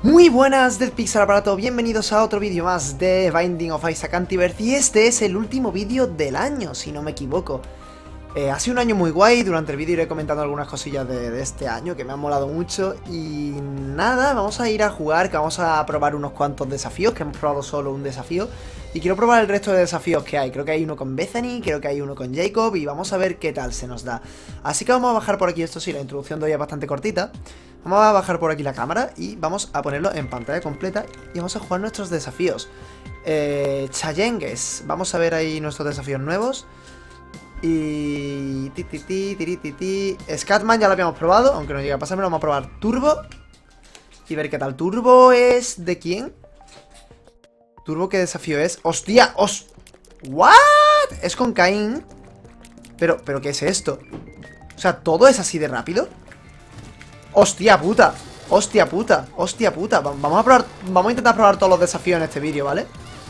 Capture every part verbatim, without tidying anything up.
Muy buenas del Pixel Aparato, bienvenidos a otro vídeo más de Binding of Isaac Antiverse. Y este es el último vídeo del año, si no me equivoco. eh, Ha sido un año muy guay, durante el vídeo iré comentando algunas cosillas de, de este año que me han molado mucho. Y nada, vamos a ir a jugar, que vamos a probar unos cuantos desafíos, que hemos probado solo un desafío. Y quiero probar el resto de desafíos que hay, creo que hay uno con Bethany, creo que hay uno con Jacob. Y vamos a ver qué tal se nos da. Así que vamos a bajar por aquí, esto sí, la introducción de hoy es bastante cortita. Vamos a bajar por aquí la cámara y vamos a ponerlo en pantalla completa y vamos a jugar nuestros desafíos. Eh, Challenges, vamos a ver ahí nuestros desafíos nuevos. Y... Ti, ti, ti, ti, ti, ti. Scatman ya lo habíamos probado, aunque no llegue a pasarme, vamos a probar Turbo. Y ver qué tal. ¿Turbo es de quién? ¿Turbo qué desafío es? ¡Hostia! ¡Os! ¿What? Es con Caín. Pero, ¿pero qué es esto? O sea, ¿todo es así de rápido? ¡Hostia puta! ¡Hostia puta! ¡Hostia puta! Vamos a probar, vamos a intentar probar todos los desafíos en este vídeo, ¿vale?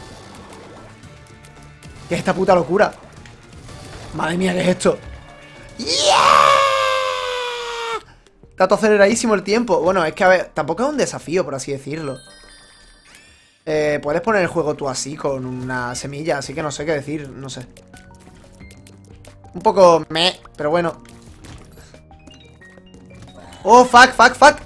¿Qué es esta puta locura? Madre mía, ¿qué es esto? ¡Yeah! Está todo aceleradísimo el tiempo. Bueno, es que a ver, tampoco es un desafío, por así decirlo. Eh, puedes poner el juego tú así, con una semilla, así que no sé qué decir, no sé. Un poco meh, pero bueno. ¡Oh, fuck, fuck, fuck!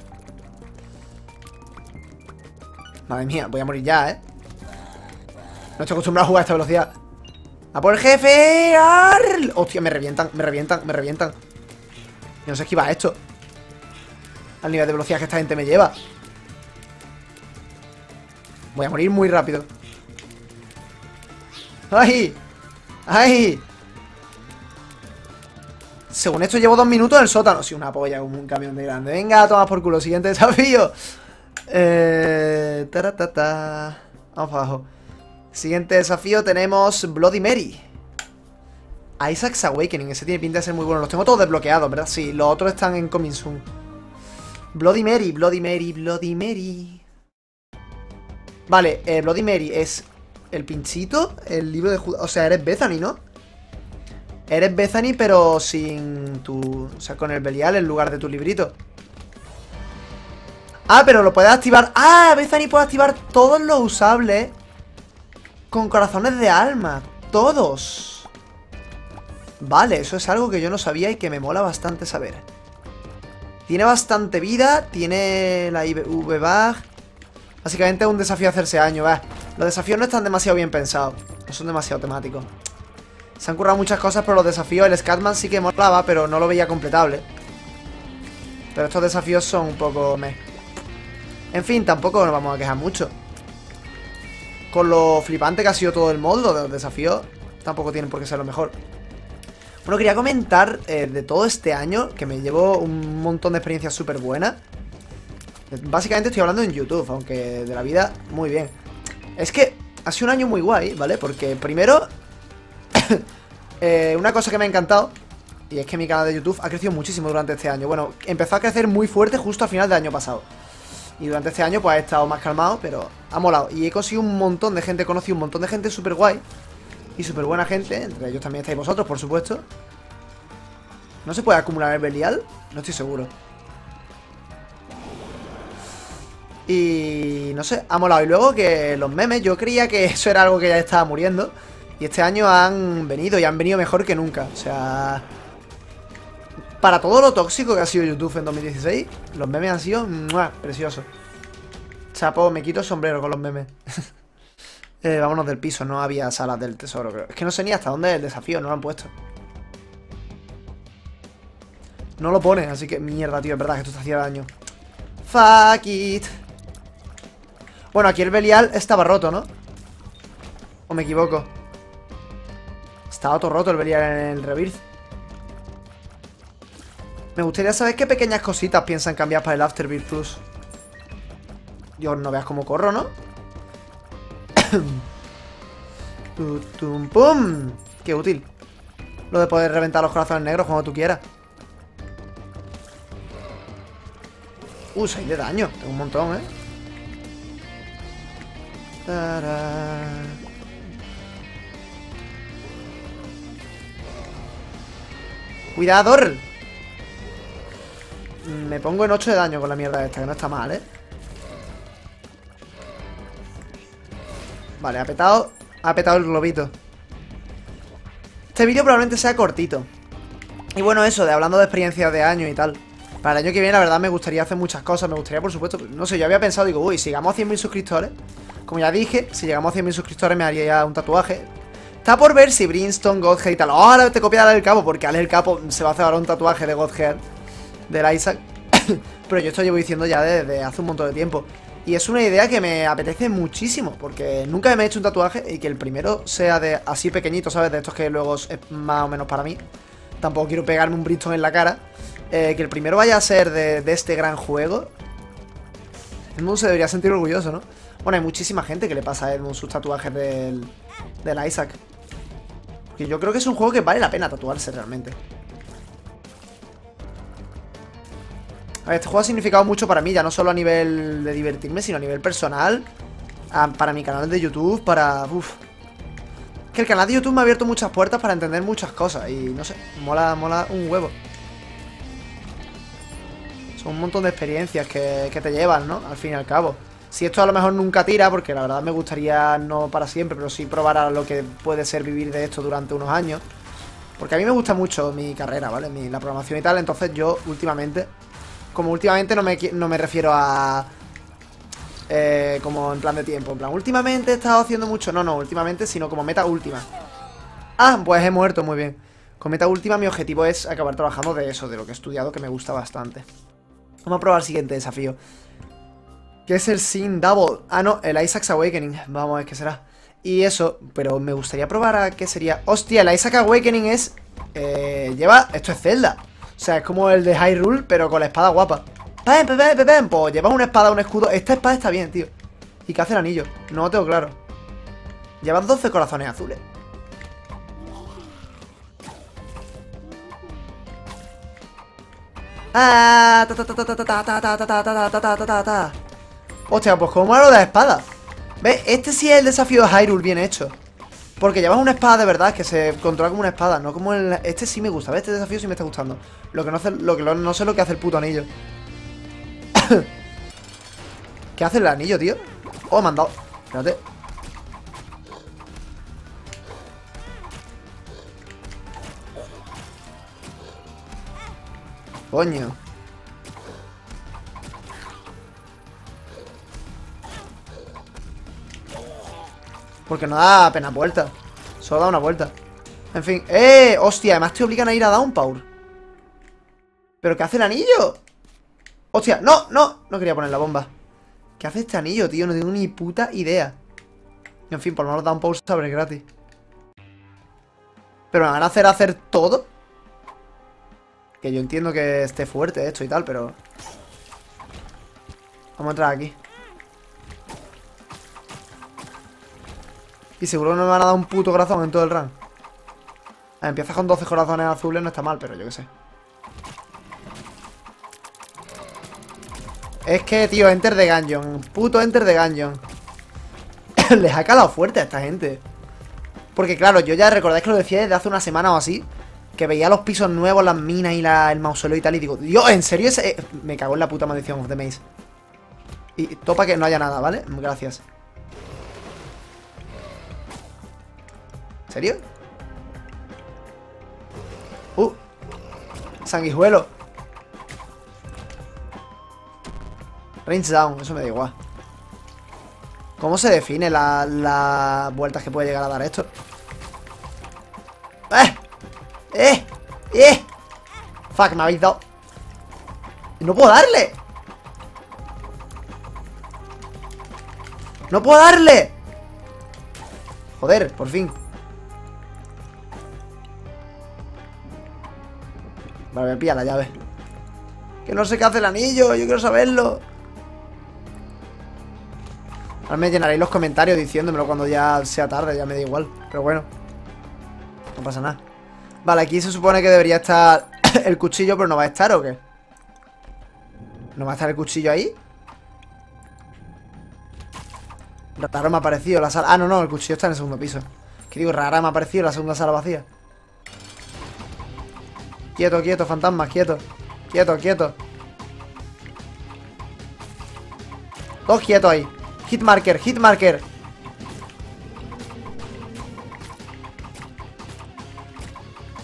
Madre mía, voy a morir ya, ¿eh? No estoy acostumbrado a jugar a esta velocidad. ¡A por el jefe! ¡Arr! ¡Hostia, me revientan, me revientan, me revientan! Yo no sé esquivar esto. Al nivel de velocidad que esta gente me lleva. Voy a morir muy rápido. ¡Ay! ¡Ay! Según esto llevo dos minutos en el sótano. Sí, una polla, como un camión de grande. Venga, toma por culo. Siguiente desafío. Eh... Taratata. Vamos para abajo. Siguiente desafío tenemos Bloody Mary. Isaac's Awakening. Ese tiene pinta de ser muy bueno. Los tengo todos desbloqueados, ¿verdad? Sí, los otros están en Coming Soon. Bloody Mary, Bloody Mary, Bloody Mary. Vale, eh, Bloody Mary es el pinchito, el libro de Judas. O sea, eres Bethany, ¿no? Eres Bethany, pero sin tu... O sea, con el Belial en lugar de tu librito. Ah, pero lo puedes activar. Ah, Bethany puede activar todos los usables con corazones de alma. Todos. Vale, eso es algo que yo no sabía y que me mola bastante saber. Tiene bastante vida. Tiene la I V bag. Básicamente es un desafío a hacerse daño, va. Los desafíos no están demasiado bien pensados. No son demasiado temáticos. Se han currado muchas cosas, pero los desafíos, el Scatman sí que molaba, pero no lo veía completable. Pero estos desafíos son un poco meh. En fin, tampoco nos vamos a quejar mucho. Con lo flipante que ha sido todo el módulo de los desafíos, tampoco tienen por qué ser lo mejor. Bueno, quería comentar eh, de todo este año, que me llevo un montón de experiencias súper buenas. Básicamente estoy hablando en YouTube, aunque de la vida, muy bien. Es que ha sido un año muy guay, ¿vale? Porque primero... eh, una cosa que me ha encantado, y es que mi canal de YouTube ha crecido muchísimo durante este año. Bueno, empezó a crecer muy fuerte justo al final del año pasado. Y durante este año pues he estado más calmado, pero ha molado. Y he conseguido un montón de gente, he conocido un montón de gente súper guay y súper buena gente. Entre ellos también estáis vosotros, por supuesto. ¿No se puede acumular el Belial? No estoy seguro. Y no sé, ha molado. Y luego que los memes, yo creía que eso era algo que ya estaba muriendo. Y este año han venido y han venido mejor que nunca. O sea, para todo lo tóxico que ha sido YouTube en dos mil dieciséis, los memes han sido ¡mua! Preciosos. Chapo, me quito el sombrero con los memes. eh, Vámonos del piso, no había salas del tesoro, creo. Es que no sé ni hasta dónde es el desafío, no lo han puesto. No lo pone, así que mierda, tío, es verdad que esto está haciendo daño. Fuck it. Bueno, aquí el Belial estaba roto, ¿no? ¿O me equivoco? Estaba todo roto el Belial en el Rebirth. Me gustaría saber qué pequeñas cositas piensan cambiar para el Afterbirth Plus. Dios, no veas cómo corro, ¿no? Tutum, ¡pum! Qué útil. Lo de poder reventar los corazones negros cuando tú quieras. Uh, seis de daño. Tengo un montón, ¿eh? Tarán. ¡Cuidado! Me pongo en ocho de daño con la mierda esta, que no está mal, ¿eh? Vale, ha petado. Ha petado el globito. Este vídeo probablemente sea cortito. Y bueno, eso, de hablando de experiencias de año y tal. Para el año que viene, la verdad, me gustaría hacer muchas cosas. Me gustaría, por supuesto, no sé, yo había pensado, digo, uy, si llegamos a cien mil suscriptores. Como ya dije, si llegamos a cien mil suscriptores me haría ya un tatuaje. Está por ver si Brimstone, Godhead y tal. Oh, ahora te copia el capo, porque Ale el capo se va a hacer ahora un tatuaje de Godhead, del Isaac. Pero yo esto llevo diciendo ya desde hace un montón de tiempo. Y es una idea que me apetece muchísimo, porque nunca me he hecho un tatuaje y que el primero sea de así pequeñito, ¿sabes? De estos que luego es más o menos para mí. Tampoco quiero pegarme un Brimstone en la cara. Eh, que el primero vaya a ser de, de este gran juego. Edmund se debería sentir orgulloso, ¿no? Bueno, hay muchísima gente que le pasa a Edmund sus tatuajes del, del Isaac. Porque yo creo que es un juego que vale la pena tatuarse realmente. A ver, este juego ha significado mucho para mí, ya no solo a nivel de divertirme, sino a nivel personal. A, para mi canal de YouTube, para... Uf. Que el canal de YouTube me ha abierto muchas puertas para entender muchas cosas. Y no sé, mola, mola un huevo. Son un montón de experiencias que, que te llevan, ¿no? Al fin y al cabo. Si esto a lo mejor nunca tira, porque la verdad me gustaría no para siempre, pero sí probar a lo que puede ser vivir de esto durante unos años. Porque a mí me gusta mucho mi carrera, ¿vale? Mi, la programación y tal, entonces yo últimamente... Como últimamente no me, no me refiero a... Eh, como en plan de tiempo, en plan, últimamente he estado haciendo mucho... No, no, últimamente, sino como meta última. Ah, pues he muerto, muy bien. Con meta última mi objetivo es acabar trabajando de eso, de lo que he estudiado, que me gusta bastante. Vamos a probar el siguiente desafío. ¿Qué es el Sin Double? Ah, no, el Isaac's Awakening. Vamos a ver qué será. Y eso, pero me gustaría probar a qué sería. Hostia, el Isaac's Awakening es... Eh, lleva... Esto es Zelda. O sea, es como el de Hyrule, pero con la espada guapa. ¡Pam, pam, pam, pam! Pues llevas una espada, un escudo. Esta espada está bien, tío. ¿Y qué hace el anillo? No lo tengo claro. Llevas doce corazones azules. Ah, ta ta ta ta ta ta ta ta ta ta ta ta ta ta ta. Hostia, pues como lo de la espada. ¿Ves? Este sí es el desafío de Hyrule bien hecho. Porque llevas una espada de verdad que se controla como una espada, no como el... Este sí me gusta, ¿ves? Este desafío sí me está gustando. Lo que no, hace, lo que no sé lo que hace el puto anillo. ¿Qué hace el anillo, tío? Oh, me han dado. Espérate. Coño. Porque no da apenas vuelta. Solo da una vuelta. En fin. ¡Eh! Hostia, además te obligan a ir a Downpour. ¿Pero qué hace el anillo? Hostia, no, no. No quería poner la bomba. ¿Qué hace este anillo, tío? No tengo ni puta idea. Y en fin, por lo menos Downpour se abre gratis. ¿Pero me van a hacer hacer todo? Que yo entiendo que esté fuerte esto y tal, pero... Vamos a entrar aquí. Y seguro que no me van a dar un puto corazón en todo el run. A ver, empiezas con doce corazones azules, no está mal, pero yo qué sé. Es que, tío, Enter the Gungeon. Puto Enter the Gungeon. Les ha calado fuerte a esta gente. Porque claro, yo ya recordáis que lo decía desde hace una semana o así. Que veía los pisos nuevos, las minas y la, el mausoleo y tal. Y digo, Dios, ¿en serio ese? Me cago en la puta maldición de Maze. Y topa que no haya nada, ¿vale? Gracias. ¿En serio? Uh, sanguijuelo. Range down, eso me da igual. ¿Cómo se define las la vueltas que puede llegar a dar esto? ¡Eh! ¡Eh! ¡Eh! Fuck, me habéis dado. ¡No puedo darle! ¡No puedo darle! Joder, por fin. Vale, me pilla la llave. Que no sé qué hace el anillo, yo quiero saberlo. Ahora me llenaréis los comentarios diciéndomelo cuando ya sea tarde, ya me da igual. Pero bueno, no pasa nada. Vale, aquí se supone que debería estar el cuchillo, pero no va a estar, ¿o qué? ¿No va a estar el cuchillo ahí? Raro me ha parecido la sala... Ah, no, no, el cuchillo está en el segundo piso. ¿Qué digo? Rara me ha parecido la segunda sala vacía. Quieto, quieto, fantasmas, quieto. Quieto, quieto. Todos quietos ahí. Hitmarker, hitmarker.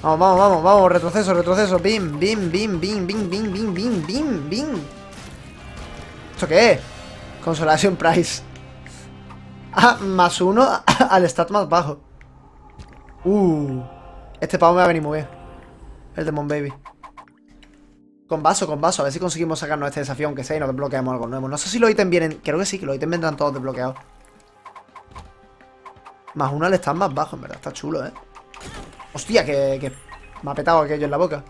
Vamos, vamos, vamos, vamos. Retroceso, retroceso. Bim, bim, bim, bim, bim, bim, bim, bim, bim, bim. ¿Esto qué es? Consolation Prize. Ah, más uno al stat más bajo. Uh. Este pavo me va a venir muy bien. El Demon Baby. Con vaso, con vaso. A ver si conseguimos sacarnos este desafío, aunque sea, y nos desbloqueamos algo nuevo. No sé si los ítems vienen... Creo que sí, que los ítems vendrán todos desbloqueados. Más uno al stat más bajo, en verdad. Está chulo, ¿eh? Hostia, que, que me ha petado aquello en la boca.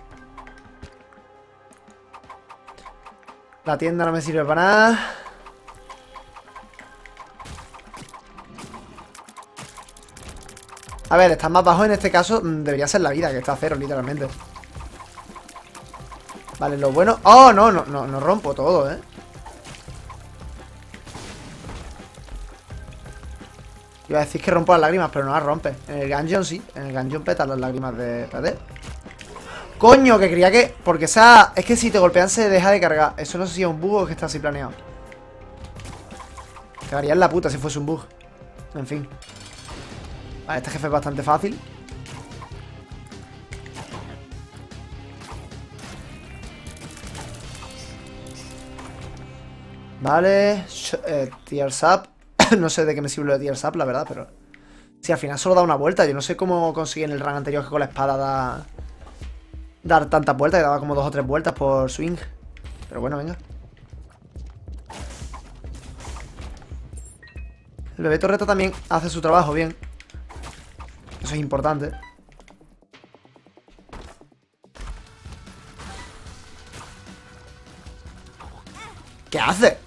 La tienda no me sirve para nada. A ver, está más bajo en este caso. Debería ser la vida, que está a cero, literalmente. Vale, lo bueno... ¡Oh, no! No, no, no rompo todo, ¿eh? Iba a decir que rompo las lágrimas, pero no las rompe. En el Gungeon sí. En el Gungeon petan las lágrimas de... Espérate. ¡Coño! Que creía que... Porque esa... Es que si te golpean se deja de cargar. Eso no sé si es un bug o es que está así planeado. Cagaría en la puta si fuese un bug. En fin. Vale, este jefe es bastante fácil. Vale. Eh, Tears Up. No sé de qué me sirve lo de Tears Up, la verdad, pero... Si al final solo da una vuelta. Yo no sé cómo conseguí en el run anterior que con la espada da... Dar tantas vueltas. Que daba como dos o tres vueltas por swing. Pero bueno, venga. El bebé torreta también hace su trabajo bien. Eso es importante. ¿Qué hace?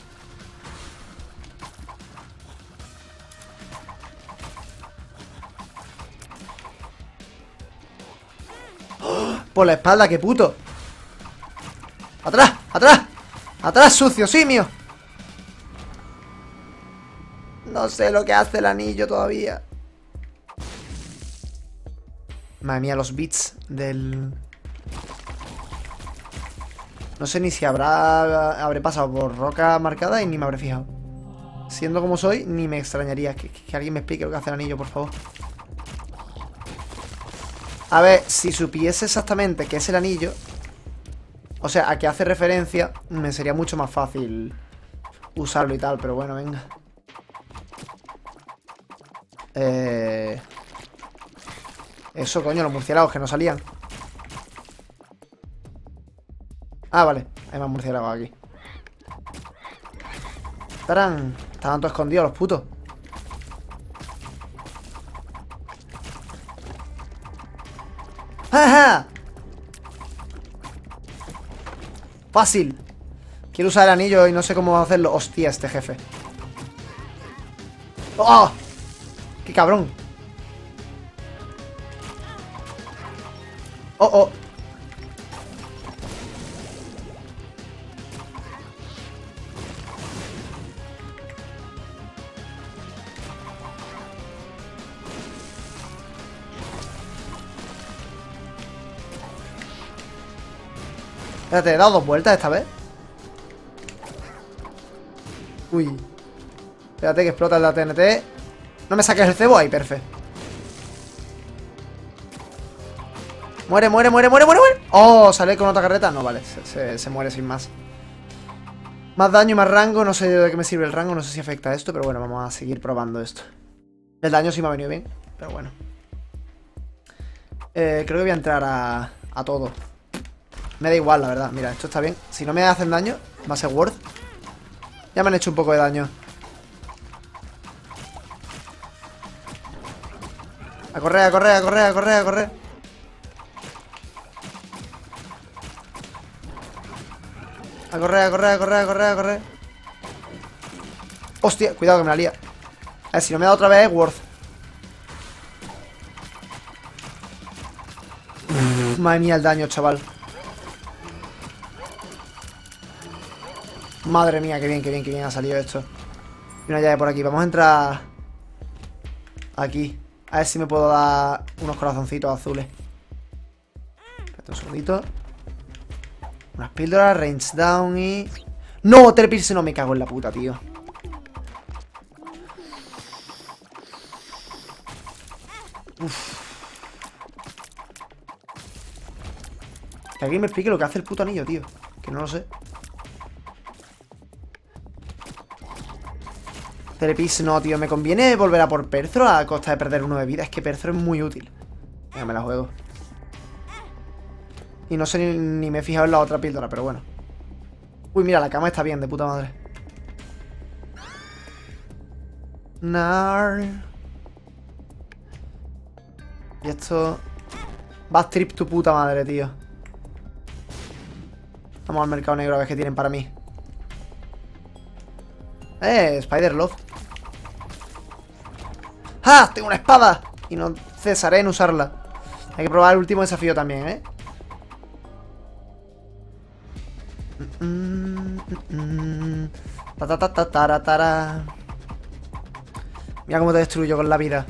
Por la espalda, qué puto. ¡Atrás! ¡Atrás! ¡Atrás, sucio simio! No sé lo que hace el anillo todavía. Madre mía, los bits del... No sé ni si habrá... Habré pasado por roca marcada y ni me habré fijado. Siendo como soy, ni me extrañaría. Que, que alguien me explique lo que hace el anillo, por favor. A ver, si supiese exactamente qué es el anillo, o sea, a qué hace referencia, me sería mucho más fácil usarlo y tal, pero bueno, venga. Eh... Eso, coño, los murciélagos que no salían. Ah, vale, hay más murciélagos aquí. ¡Tarán! Estaban todos escondidos los putos. ¡Ajá! Fácil. Quiero usar el anillo y no sé cómo hacerlo. Hostia, este jefe. ¡Oh! ¡Qué cabrón! ¡Oh, oh! Espérate, he dado dos vueltas esta vez. Uy. Espérate que explota la T N T. No me saques el cebo ahí, perfecto. Muere, muere, muere, muere, muere, muere. Oh, sale con otra carreta. No, vale, se, se, se muere sin más. Más daño y más rango. No sé de qué me sirve el rango. No sé si afecta esto, pero bueno, vamos a seguir probando esto. El daño sí me ha venido bien, pero bueno. eh, Creo que voy a entrar a, a todo. Me da igual, la verdad. Mira, esto está bien. Si no me hacen daño, va a ser worth. Ya me han hecho un poco de daño. A correr, a correr, a correr, a correr, a correr. A correr, a correr, a correr, a correr, a correr. Hostia, cuidado que me la lía. A ver, si no me da otra vez es worth. Madre mía el daño, chaval. Madre mía, qué bien, qué bien, qué bien ha salido esto. Y una llave por aquí. Vamos a entrar aquí. A ver si me puedo dar unos corazoncitos azules. Espérate un segundito. Unas píldoras, range down y... ¡No! Telepirse, no me cago en la puta, tío. Uf. Que alguien me explique lo que hace el puto anillo, tío. Que no lo sé. Telepis, no, tío. Me conviene volver a por Perthro a costa de perder uno de vida. Es que Perthro es muy útil. Venga, me la juego. Y no sé ni, ni me he fijado en la otra píldora, pero bueno. Uy, mira, la cama está bien, de puta madre. Nar. Y esto... Bad trip tu puta madre, tío. Vamos al mercado negro a ver qué tienen para mí. Eh, Spider-Love. ¡Ah! Tengo una espada. Y no cesaré en usarla. Hay que probar el último desafío también, ¿eh? Ta ta ta ta ta ta. Mira cómo te destruyo con la vida.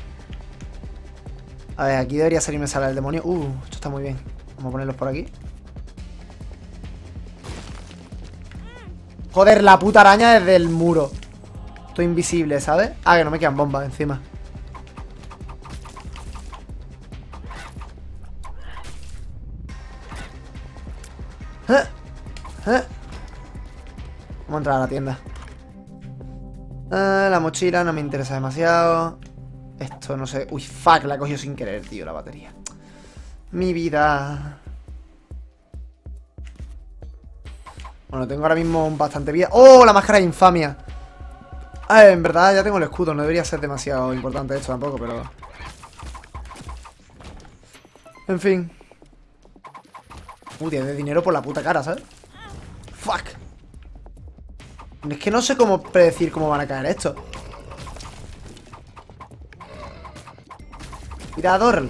A ver, aquí debería salirme sala del demonio. Uh, esto está muy bien. Vamos a ponerlos por aquí. Joder, la puta araña desde el muro. Estoy invisible, ¿sabes? Ah, que no me quedan bombas encima. ¿Eh? ¿Eh? Vamos a entrar a la tienda. Eh, la mochila no me interesa demasiado. Esto no sé. Uy, fuck, la he cogido sin querer, tío, la batería. Mi vida. Bueno, tengo ahora mismo bastante vida. ¡Oh, la máscara de infamia! Ah, en verdad ya tengo el escudo. No debería ser demasiado importante esto tampoco, pero... En fin. Uy, tiene dinero por la puta cara, ¿sabes? Fuck. Es que no sé cómo predecir cómo van a caer estos. Tirador.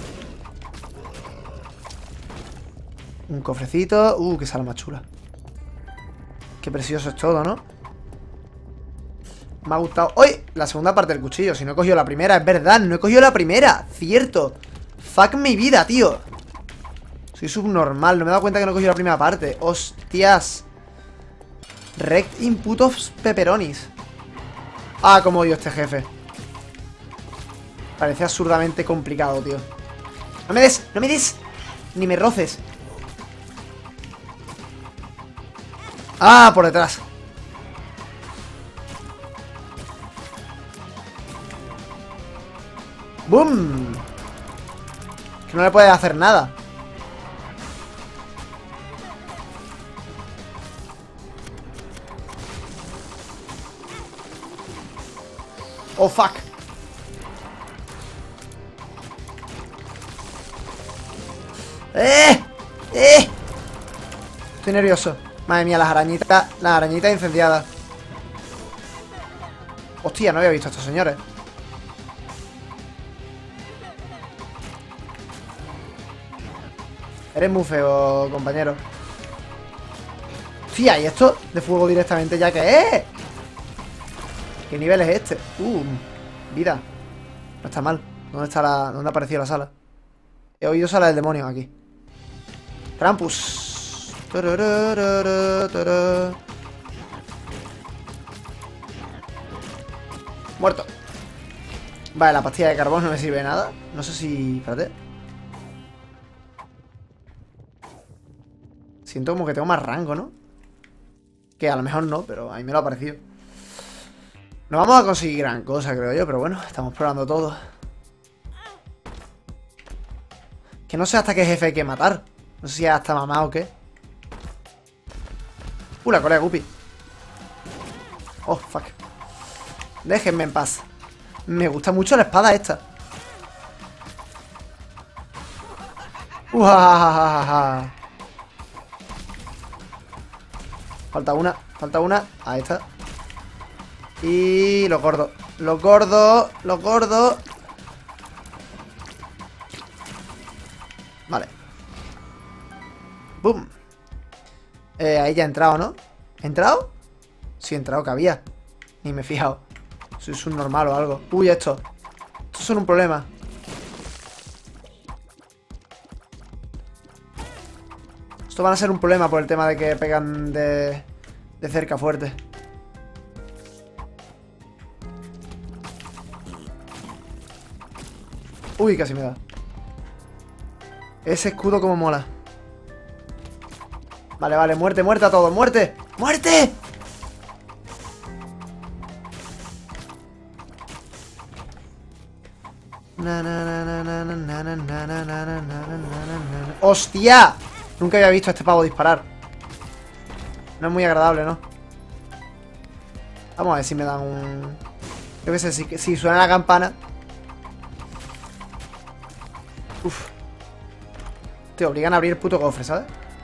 Un cofrecito. Uh, qué sala más chula. Qué precioso es todo, ¿no? Me ha gustado. ¡Uy! La segunda parte del cuchillo. Si no he cogido la primera, es verdad. No he cogido la primera. Cierto. Fuck mi vida, tío. Soy subnormal. No me he dado cuenta que no he cogido la primera parte. Hostias. Rect input of pepperonis. Ah, cómo odio este jefe. Parece absurdamente complicado, tío. ¡No me des! ¡No me des! Ni me roces. ¡Ah! Por detrás. ¡Bum! Que no le puedes hacer nada. Oh, fuck. ¡Eh! ¡Eh! Estoy nervioso. Madre mía, las arañitas. Las arañitas incendiadas. Hostia, no había visto a estos señores. Eres muy feo, compañero. Hostia, ¿y esto? De fuego directamente ya que es. ¿Qué nivel es este? Uh, vida. No está mal. ¿Dónde está la... ¿Dónde ha aparecido la sala? He oído sala del demonio aquí. Krampus. Muerto. Vale, la pastilla de carbón no me sirve de nada. No sé si... Espérate. Siento como que tengo más rango, ¿no? Que a lo mejor no, pero a mí me lo ha parecido. No vamos a conseguir gran cosa, creo yo, pero bueno, estamos probando todo. Que no sé hasta qué jefe hay que matar. No sé si es hasta mamá o qué. Uh, la cola de Guppy. Oh, fuck. Déjenme en paz. Me gusta mucho la espada esta. Uh, ja, ja, ja, ja. Falta una, falta una. Ahí está. Y los gordos. Los gordos, los gordos. Vale. Boom. Eh, ahí ya he entrado, ¿no? ¿He entrado? Sí, he entrado, que había. Ni me he fijado. Soy subnormal o algo. Uy, esto. Estos son un problema. Esto van a ser un problema por el tema de que pegan de, de cerca fuerte. Uy, casi me da. Ese escudo como mola. Vale, vale, muerte, muerte a todos, muerte. ¡Muerte! ¡Hostia! Nunca había visto a este pavo disparar. No es muy agradable, ¿no? Vamos a ver si me dan un... Yo qué sé, si, si suena la campana. Uf. Te obligan a abrir el puto cofre, ¿sabes?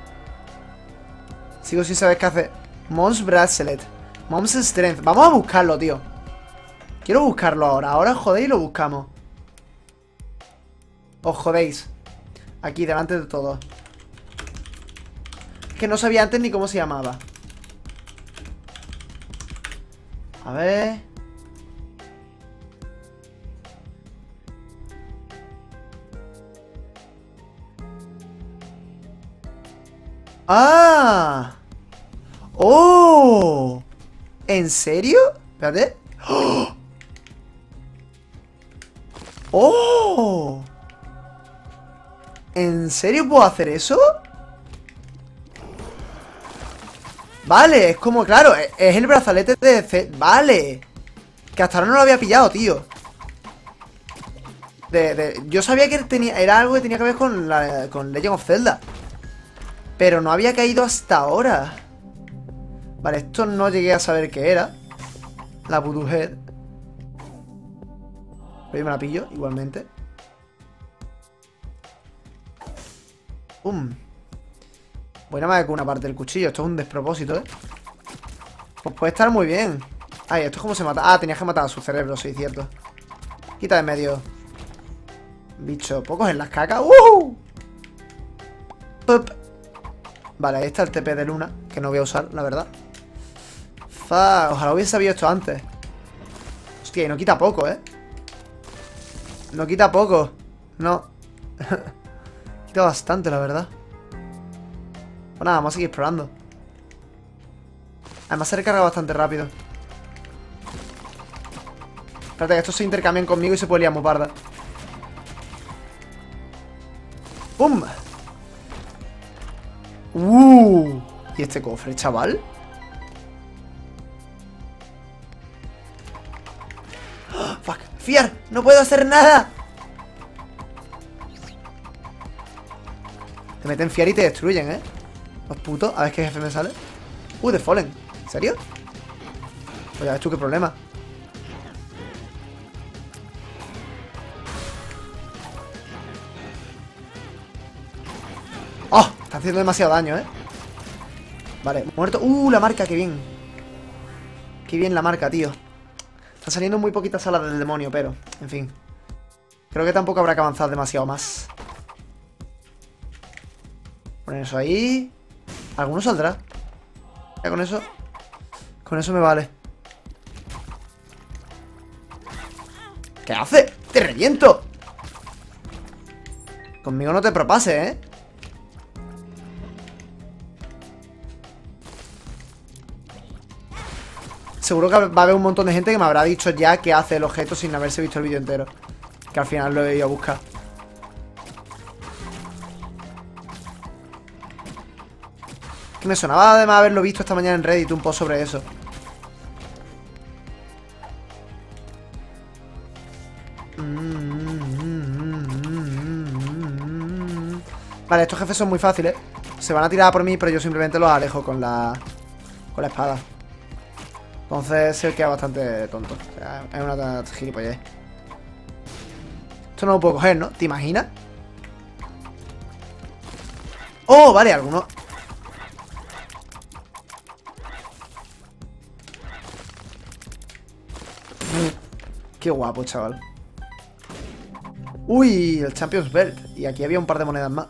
Sigo sin saber qué hacer. Mom's Bracelet. Mom's Strength. Vamos a buscarlo, tío. Quiero buscarlo ahora. Ahora os jodéis y lo buscamos. Os jodéis. Aquí, delante de todo. Es que no sabía antes ni cómo se llamaba. A ver... ¡Ah! ¡Oh! ¿En serio? Espérate. ¡Oh! ¡Oh! ¿En serio puedo hacer eso? Vale, es como, claro, es, es el brazalete de... C vale. Que hasta ahora no lo había pillado, tío. De, de, yo sabía que tenía, era algo que tenía que ver con, la, con Legend of Zelda. Pero no había caído hasta ahora. Vale, esto no llegué a saber qué era. La Voodoo Head. Pero yo me la pillo, igualmente. Pum. Voy nada más que con una parte del cuchillo. Esto es un despropósito, ¿eh? Pues puede estar muy bien. Ay, esto es como se mata. Ah, tenías que matar a su cerebro, sí, cierto. Quita de medio. Bicho, pocos en las cacas. ¡Uh! Pup. Vale, ahí está el T P de Luna, que no voy a usar, la verdad. Fa, ojalá hubiese sabido esto antes. Hostia, y no quita poco, ¿eh? No quita poco. No. Quita bastante, la verdad. Pues nada, vamos a seguir explorando. Además se recarga bastante rápido. Espérate, que estos se intercambian conmigo y se puede liar muy parda. ¡Pum! ¡Uh! ¿Y este cofre, chaval? ¡Oh, fuck! ¡Fiar! ¡No puedo hacer nada! Te meten fiar y te destruyen, ¿eh? Los putos. A ver qué jefe me sale. ¡Uh, de Fallen! ¿En serio? Pues ya ves tú qué problema. ¡Oh! Está haciendo demasiado daño, ¿eh? Vale, muerto. ¡Uh! La marca, qué bien. Qué bien la marca, tío. Están saliendo muy poquitas salas del demonio, pero... En fin. Creo que tampoco habrá que avanzar demasiado más. Poner eso ahí. ¿Alguno saldrá? Ya con eso... Con eso me vale. ¿Qué hace? ¡Te reviento! Conmigo no te propases, ¿eh? Seguro que va a haber un montón de gente que me habrá dicho ya qué hace el objeto sin haberse visto el vídeo entero. Que al final lo he ido a buscar. Que me sonaba además haberlo visto esta mañana en Reddit, un post sobre eso. Vale, estos jefes son muy fáciles. Se van a tirar por mí, pero yo simplemente los alejo con la... Con la espada. Entonces se queda bastante tonto. O sea, es una gilipollez. Esto no lo puedo coger, ¿no? ¿Te imaginas? Oh, vale, algunos... Qué guapo, chaval. Uy, el Champions Belt. Y aquí había un par de monedas más.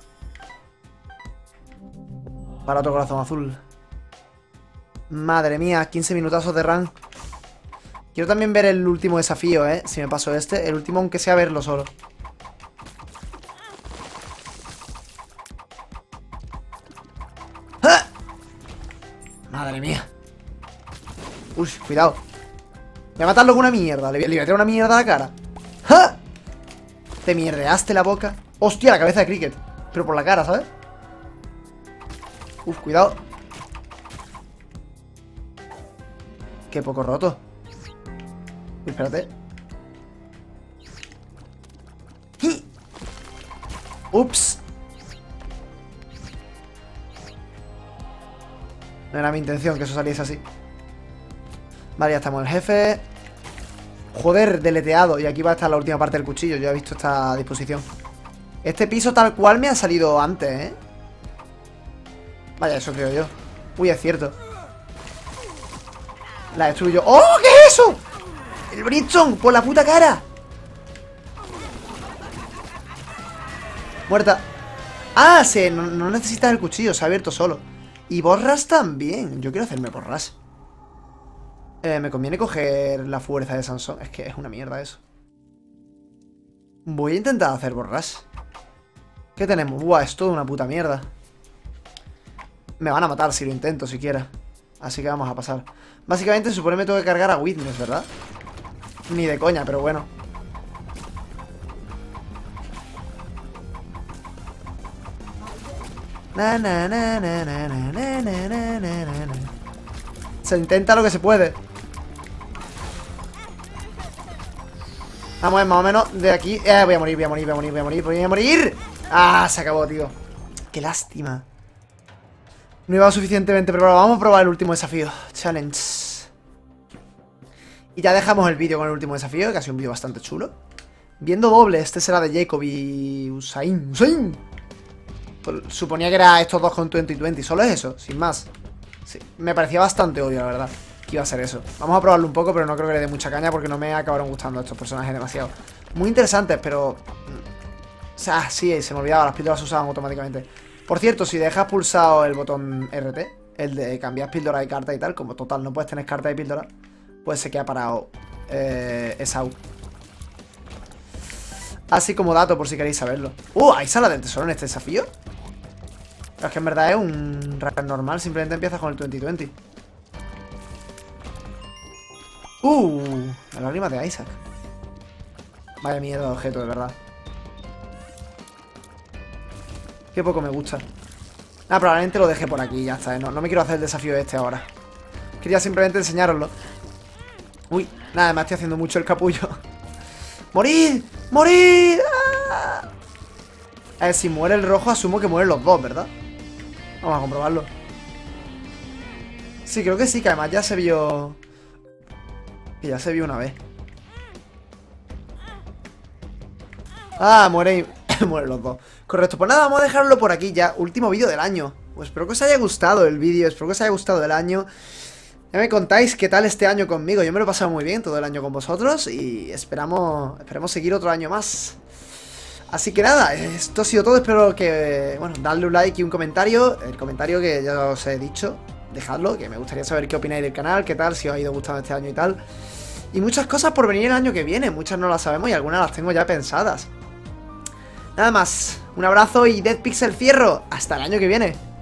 Para otro corazón azul. Madre mía, quince minutazos de run. Quiero también ver el último desafío, ¿eh? Si me paso este. El último, aunque sea verlo solo. ¡Ah! Madre mía. Uy, cuidado. Voy a matarlo con una mierda. Le voy a tirar una mierda a la cara. ¡Ja! Te mierdeaste la boca. Hostia, la cabeza de Cricket. Pero por la cara, ¿sabes? Uf, cuidado. Qué poco roto. Uy, espérate. Ups. No era mi intención que eso saliese así. Vale, ya estamos el jefe. Joder, deleteado. Y aquí va a estar la última parte del cuchillo. Yo he visto esta disposición. Este piso tal cual me ha salido antes, ¿eh? Vaya, eso creo yo. Uy, es cierto. La destruyo. ¡Oh! ¿Qué es eso? El Brimstone por la puta cara. Muerta. Ah, sí, no, no necesitas el cuchillo. Se ha abierto solo. Y borras también. Yo quiero hacerme borras. Eh, me conviene coger la fuerza de Sansón. Es que es una mierda eso. Voy a intentar hacer borras. ¿Qué tenemos? Buah, es toda una puta mierda. Me van a matar si lo intento siquiera. Así que vamos a pasar. Básicamente se supone que me tengo que cargar a Witness, ¿verdad? Ni de coña, pero bueno. Na, na, na, na, na, na, na, na, na, na, na. Se intenta lo que se puede. Vamos a ver, más o menos de aquí. Eh, voy a morir, voy a morir, voy a morir, voy a morir, voy a morir. Ah, se acabó, tío. Qué lástima. No iba suficientemente preparado. Vamos a probar el último desafío. Challenge. Y ya dejamos el vídeo con el último desafío, que ha sido un vídeo bastante chulo. Viendo doble, este será de Jacob y Usain. Usain. Pues suponía que era estos dos con veinte veinte. Solo es eso, sin más. Sí, me parecía bastante obvio, la verdad, que iba a ser eso. Vamos a probarlo un poco, pero no creo que le dé mucha caña porque no me acabaron gustando estos personajes demasiado. Muy interesantes, pero... O sea, sí, se me olvidaba, las píldoras se usaban automáticamente. Por cierto, si dejas pulsado el botón R T, el de cambiar píldora y carta y tal, como total no puedes tener carta y píldora, pues se queda parado eh, esa U. Así como dato, por si queréis saberlo. Uh, ¿hay sala del tesoro en este desafío? Pero es que en verdad es un rack normal, simplemente empiezas con el veinte veinte. Uh, la lágrima de Isaac. Vaya miedo de objeto, de verdad. Qué poco me gusta. Ah, probablemente lo deje por aquí, ya está, ¿eh? No, no me quiero hacer el desafío este ahora. Quería simplemente enseñároslo. Uy, nada, me estoy haciendo mucho el capullo. ¡Morid! ¡Morid! ¡Ah! A ver, si muere el rojo, asumo que mueren los dos, ¿verdad? Vamos a comprobarlo. Sí, creo que sí, que además ya se vio... Que ya se vio una vez. Ah, muere y... mueren los dos. Correcto, pues nada, vamos a dejarlo por aquí ya. Último vídeo del año. Pues espero que os haya gustado el vídeo, espero que os haya gustado el año. Ya me contáis qué tal este año conmigo. Yo me lo he pasado muy bien todo el año con vosotros y esperamos, esperemos seguir otro año más. Así que nada, esto ha sido todo. Espero que, bueno, darle un like y un comentario. El comentario que ya os he dicho, dejadlo, que me gustaría saber qué opináis del canal, qué tal, si os ha ido gustando este año y tal. Y muchas cosas por venir el año que viene. Muchas no las sabemos y algunas las tengo ya pensadas. Nada más, un abrazo y Dead Pixel Fierro. Hasta el año que viene.